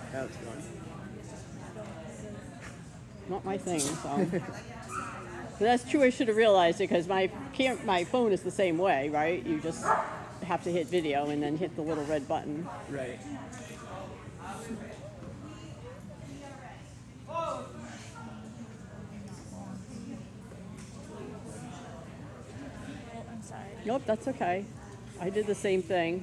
That's fun. Not my thing, so. But that's true. I should have realized it because my phone is the same way, right? You just have to hit video and then hit the little red button. Right. I'm sorry. Nope, that's okay. I did the same thing.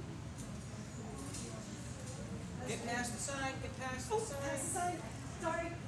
Get past the sign, get past the sign. Sorry.